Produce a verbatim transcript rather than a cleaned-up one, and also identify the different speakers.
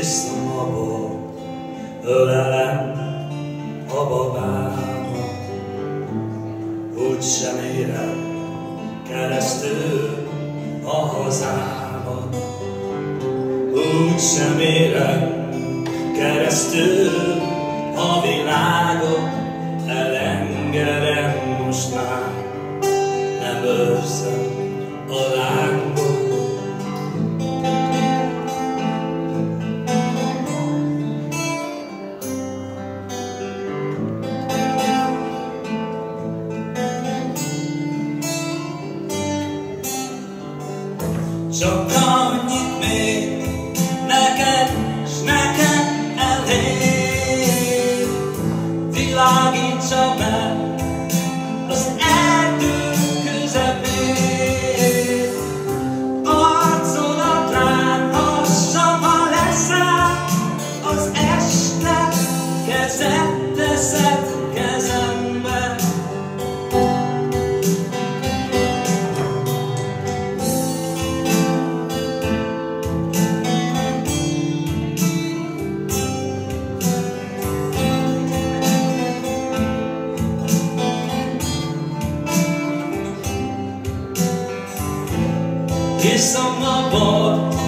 Speaker 1: Iszom a bort, ölelem a babámat, úgysem érem keresztül a hazámat, úgysem érem keresztül a világot, elengedem most már, nem őrzöm a lángot. Csak annyit még neked s nekem elég, világítsa meg az erdő közepén. Arcodat rád hassam, ha leszel az este, kezed teszed kezembe. Iszom a bort,